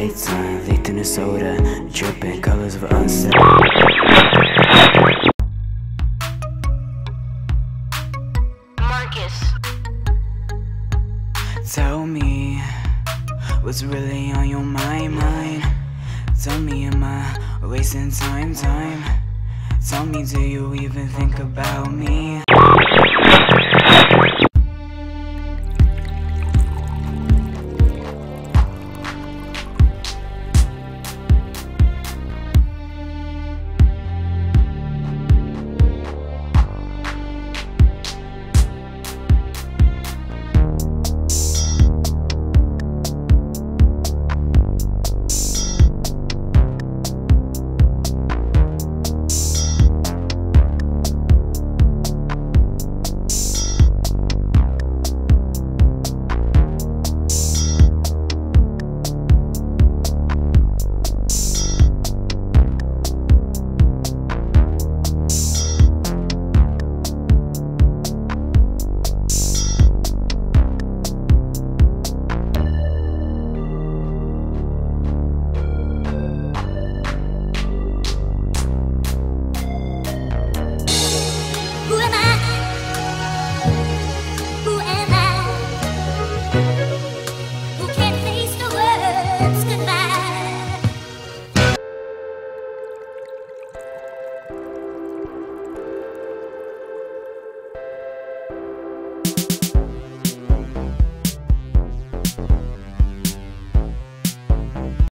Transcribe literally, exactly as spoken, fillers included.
nighttime, late in the soda, dripping colors of unset. Marcus, tell me what's really on your mind, mind. Tell me, am I wasting time, time? Tell me, do you even think about me?